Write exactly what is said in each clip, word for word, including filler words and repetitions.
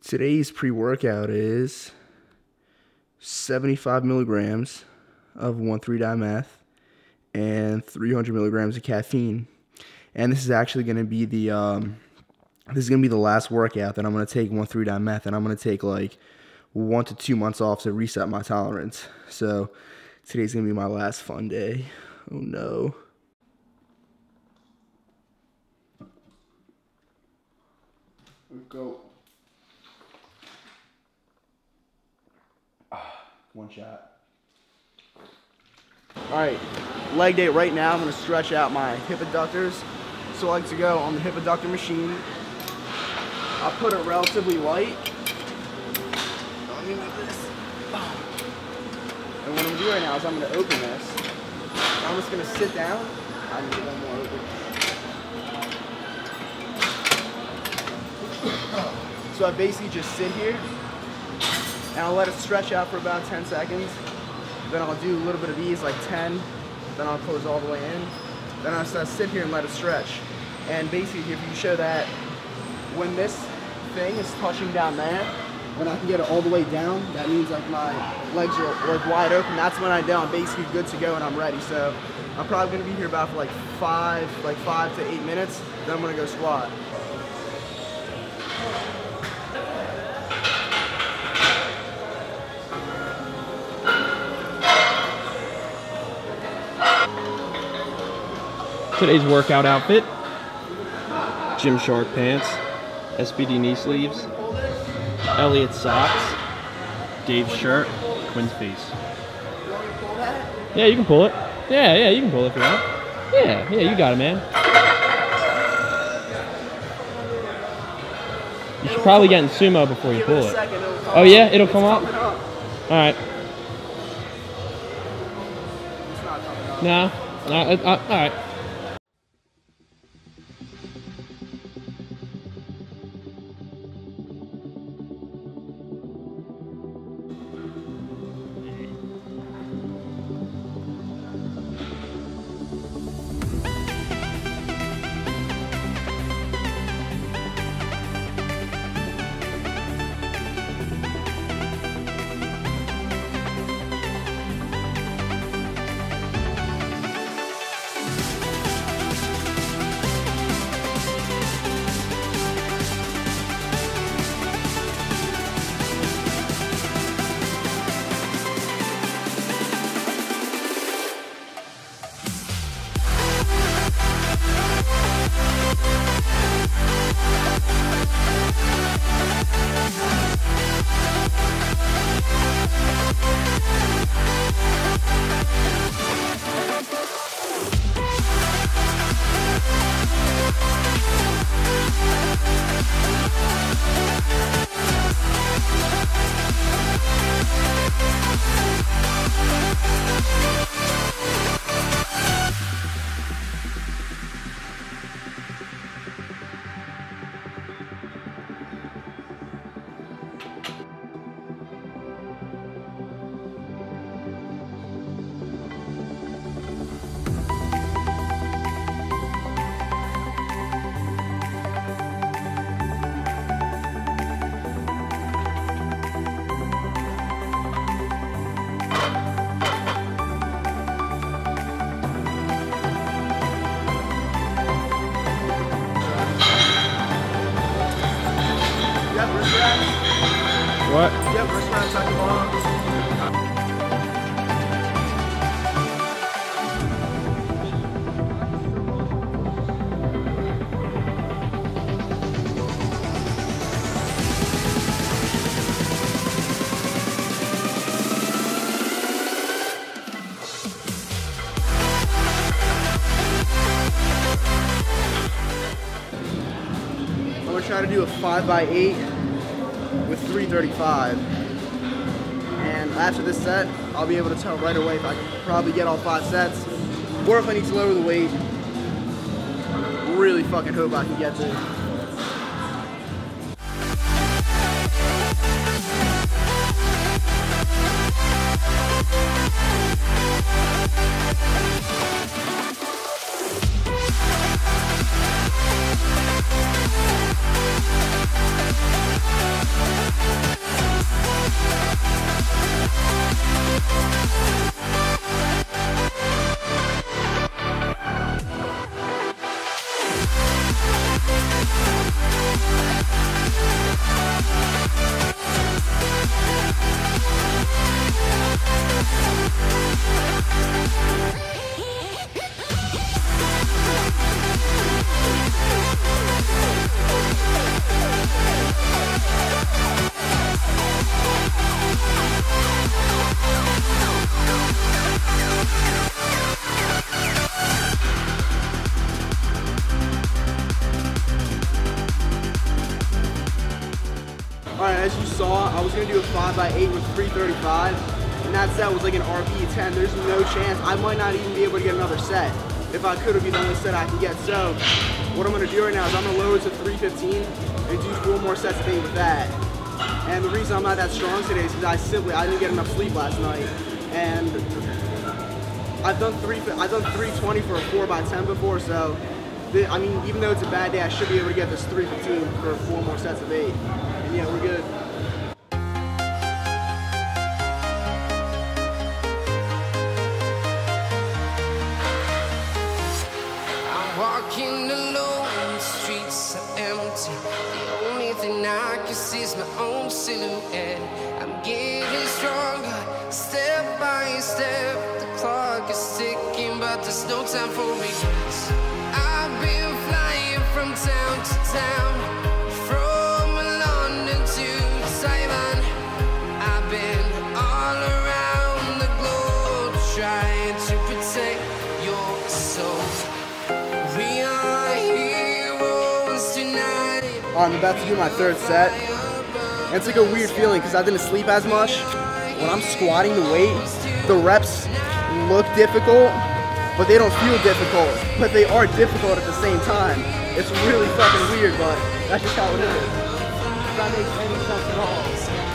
Today's pre-workout is seventy-five milligrams of one three dimeth and three hundred milligrams of caffeine. And this is actually going to be the um, this is going to be the last workout that I'm going to take one three dimeth, and I'm going to take like one to two months off to reset my tolerance. So today's going to be my last fun day. Oh no. Let's go. One shot. Alright, leg day right now. I'm going to stretch out my hip adductors. So I like to go on the hip adductor machine. I'll put it relatively light. Let me move this. And what I'm going to do right now is I'm going to open this. I'm just going to sit down. I need one more open. So I basically just sit here. And I'll let it stretch out for about ten seconds. Then I'll do a little bit of these, like ten. Then I'll close all the way in. Then I'll just sit here and let it stretch. And basically, if you show that when this thing is touching down there, when I can get it all the way down, that means like my legs are like wide open. That's when I know I'm basically good to go and I'm ready. So I'm probably gonna be here about for like five, like five to eight minutes. Then I'm gonna go squat. Today's workout outfit: Gymshark pants, S B D knee sleeves, Elliott socks, Dave's shirt, Quinn's face. Yeah, you can pull it. Yeah, yeah, you can pull it if you want. Yeah, yeah, you got it, man. You should probably get in sumo before you pull it. Oh yeah, it'll come up? All right. No, no, all right. What? Yep, wrist wraps at the bottom. I'm gonna try to do a five by eight with three thirty-five, and after this set I'll be able to tell right away if I can probably get all five sets or if I need to lower the weight. Really fucking hope I can get to it. Alright, as you saw, I was going to do a five by eight with three thirty-five, and that set was like an R P ten. There's no chance. I might not even be able to get another set. If I could, it would be the only set I can get. So, what I'm going to do right now is I'm going to lower it to three fifteen and do four more sets of eight with that. And the reason I'm not that strong today is because I simply, I didn't get enough sleep last night. And I've done three, I've done three twenty for a four by ten before, so I mean, even though it's a bad day, I should be able to get this three fifteen for four more sets of eight. And yeah, we're good. I'm walking alone, the streets are empty. The only thing I can see is my own silhouette. I'm getting stronger, step by step. The clock is ticking, but there's no time for regrets. I've been flying from town to town, from London to Taiwan. I've been all around the globe, trying to protect your soul. We are heroes tonight. I'm about to do my third set. And it's like a weird feeling because I didn't sleep as much. When I'm squatting the weight, the reps look difficult, but they don't feel difficult, but they are difficult at the same time. It's really fucking weird, but that's just how it is. If that makes any sense at all.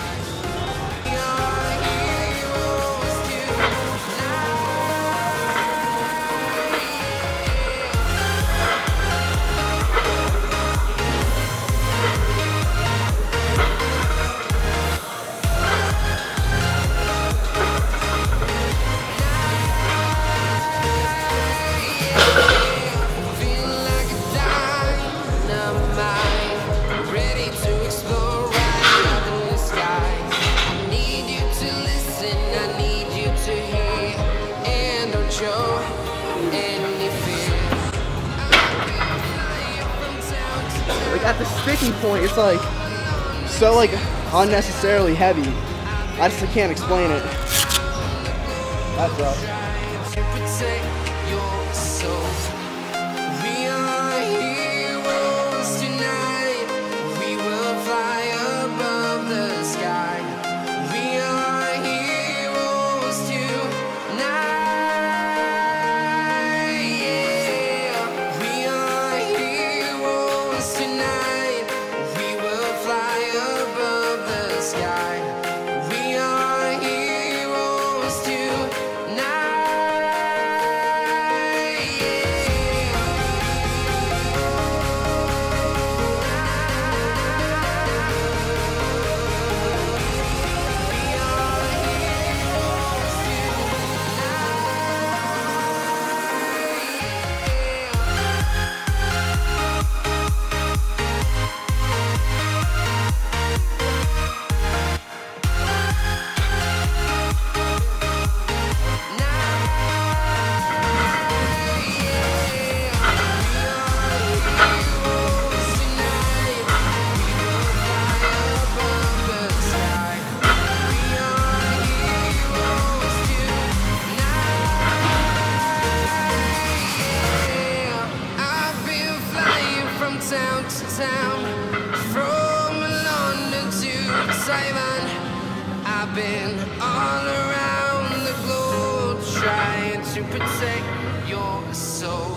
Like at the sticking point, it's like so like unnecessarily heavy. I just can't explain it. That's rough. Town to town, from London to Taiwan. I've been all around the globe, trying to protect your soul.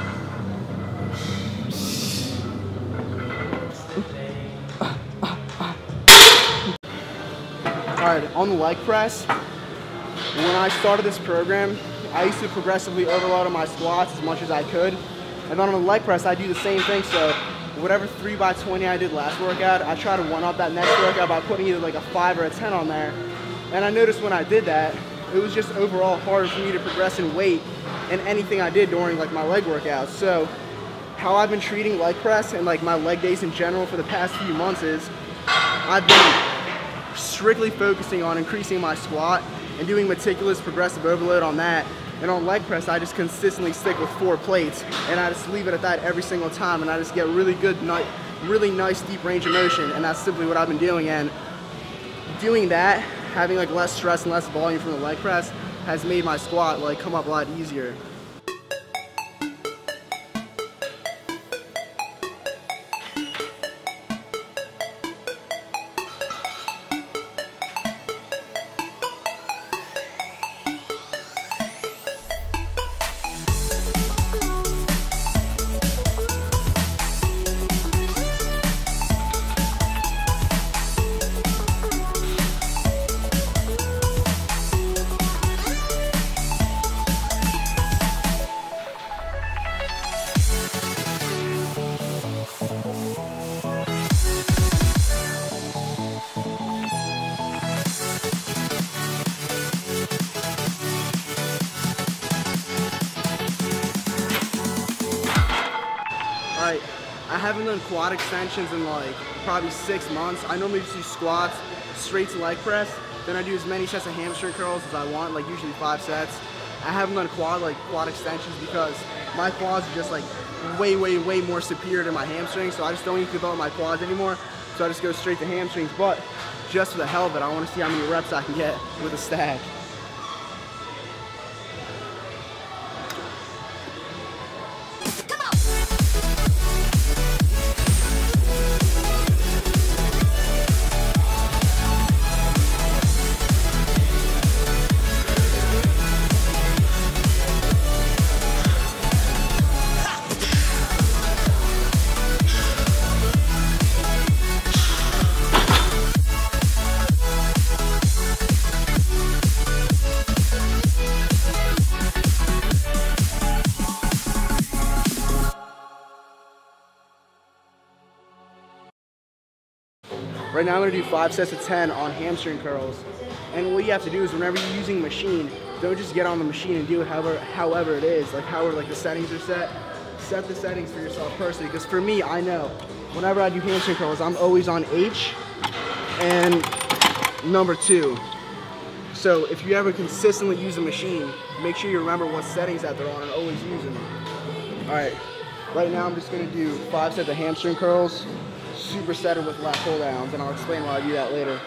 Alright, on the leg press, when I started this program, I used to progressively overload on my squats as much as I could. And then on the leg press, I do the same thing. So whatever three by twenty I did last workout, I try to one up that next workout by putting either like a five or a ten on there. And I noticed when I did that, it was just overall harder for me to progress in weight in anything I did during like my leg workouts. So how I've been treating leg press and like my leg days in general for the past few months is I've been strictly focusing on increasing my squat and doing meticulous progressive overload on that. And on leg press, I just consistently stick with four plates, and I just leave it at that every single time, and I just get really good, really nice deep range of motion, and that's simply what I've been doing. And doing that, having like less stress and less volume from the leg press, has made my squat like come up a lot easier. I haven't done quad extensions in like probably six months. I normally just do squats, straight to leg press. Then I do as many sets of hamstring curls as I want, like usually five sets. I haven't done quad like quad extensions because my quads are just like way, way, way more superior to my hamstrings. So I just don't need to develop my quads anymore. So I just go straight to hamstrings. But just for the hell of it, I want to see how many reps I can get with a stack. Right now I'm gonna do five sets of ten on hamstring curls. And what you have to do is whenever you're using a machine, don't just get on the machine and do it however, however it is, like however like the settings are set. Set the settings for yourself personally, because for me, I know, whenever I do hamstring curls, I'm always on H and number two. So if you ever consistently use a machine, make sure you remember what settings that they're on and always use them. All right, right now I'm just gonna do five sets of hamstring curls, supersetted with lat pull downs, and I'll explain why I do that later.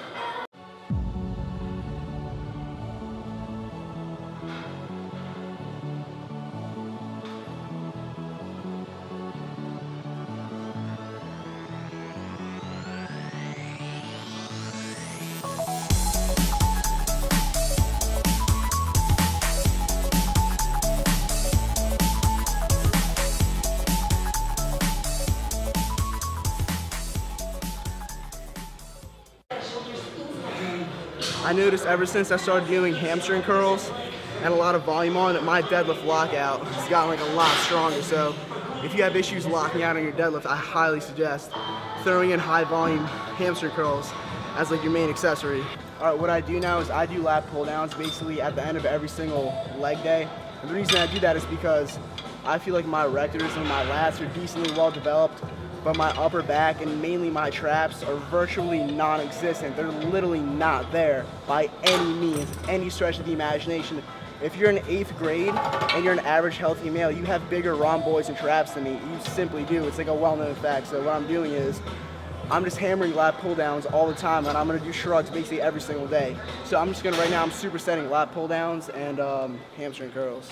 I noticed ever since I started doing hamstring curls and a lot of volume on that my deadlift lockout has gotten like a lot stronger. So if you have issues locking out on your deadlift, I highly suggest throwing in high volume hamstring curls as like your main accessory. All right, what I do now is I do lat pull downs basically at the end of every single leg day. And the reason I do that is because I feel like my rectors and my lats are decently well developed, but my upper back and mainly my traps are virtually non-existent. They're literally not there by any means, any stretch of the imagination. If you're in eighth grade and you're an average healthy male, you have bigger rhomboids and traps than me. You simply do. It's like a well-known fact. So what I'm doing is I'm just hammering lat pull downs all the time, and I'm gonna do shrugs basically every single day. So I'm just gonna, right now I'm supersetting lat pull downs and um, hamstring curls.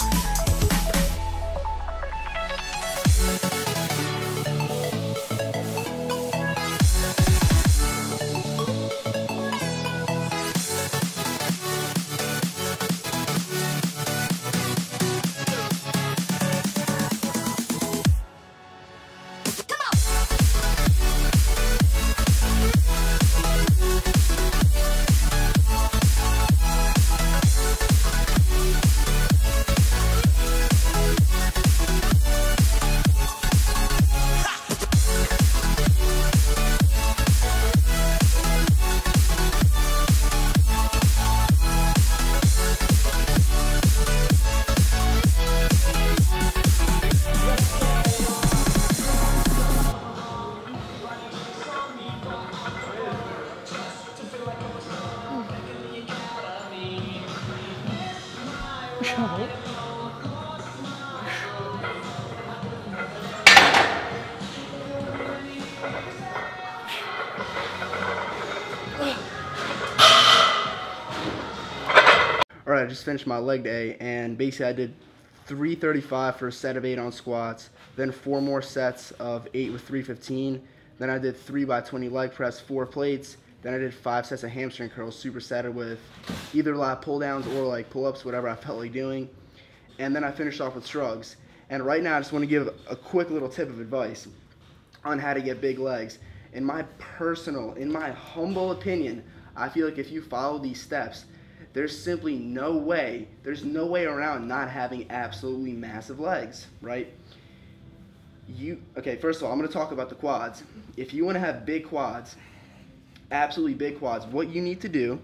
Alright, I just finished my leg day, and basically I did three thirty-five for a set of eight on squats, then four more sets of eight with three fifteen, then I did three by twenty leg press, four plates, then I did five sets of hamstring curls, supersetted with either lat pull downs or like pull-ups, whatever I felt like doing, and then I finished off with shrugs. And right now I just want to give a quick little tip of advice on how to get big legs. In my personal, in my humble opinion, I feel like if you follow these steps, there's simply no way, there's no way around not having absolutely massive legs, right? You, okay, first of all, I'm gonna talk about the quads. If you wanna have big quads, absolutely big quads, what you need to do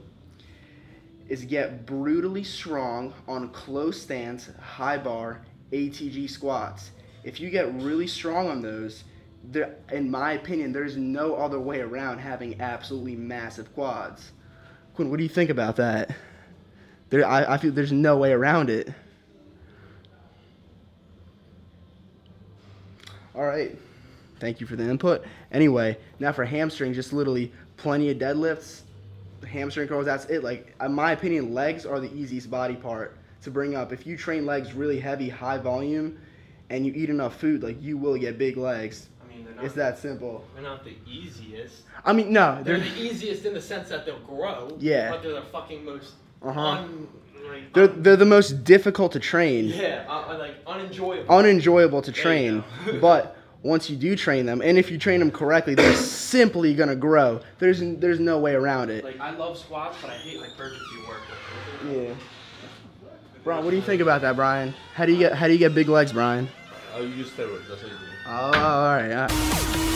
is get brutally strong on close stance, high bar, A T G squats. If you get really strong on those, there, in my opinion, there's no other way around having absolutely massive quads. Quinn, what do you think about that? There, I, I feel there's no way around it. All right. Thank you for the input. Anyway, now for hamstring, just literally plenty of deadlifts, hamstring curls, that's it. Like, in my opinion, legs are the easiest body part to bring up. If you train legs really heavy, high volume, and you eat enough food, like, you will get big legs. I mean, they're not It's that simple. They're not the easiest. I mean, no. They're They're, the easiest in the sense that they'll grow. Yeah. But they're the fucking most Uh-huh. un, like, they're, un- they're the most difficult to train. yeah, uh, like unenjoyable. Unenjoyable to There train. you go. But once you do train them, and if you train them correctly, they're simply gonna grow. There's there's no way around it. Like, I love squats, but I hate hypertrophy work. Yeah. Brian, what do you think about that, Brian? How do you get how do you get big legs, Brian? Oh, you just stay with it. That's what you do. Oh, all right. all right.